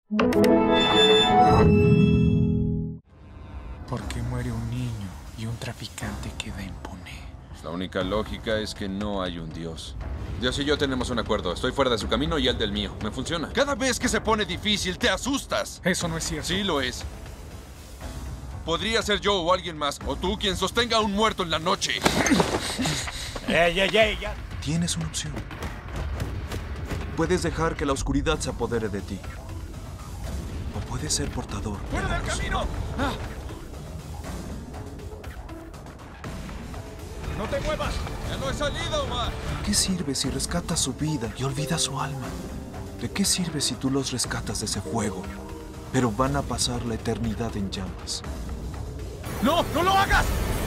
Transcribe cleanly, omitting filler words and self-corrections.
¿Por qué muere un niño y un traficante queda impune? La única lógica es que no hay un Dios. Dios y yo tenemos un acuerdo. Estoy fuera de su camino y él del mío. Me funciona. Cada vez que se pone difícil, te asustas. Eso no es cierto. Sí lo es. Podría ser yo o alguien más, o tú quien sostenga a un muerto en la noche. ¡Ey, ya! Tienes una opción. Puedes dejar que la oscuridad se apodere de ti. O puedes ser portador. ¡Fuera del camino! ¡No te muevas! ¡Ya no he salido, Omar! ¿De qué sirve si rescatas su vida y olvidas su alma? ¿De qué sirve si tú los rescatas de ese fuego, pero van a pasar la eternidad en llamas? ¡No! ¡No lo hagas!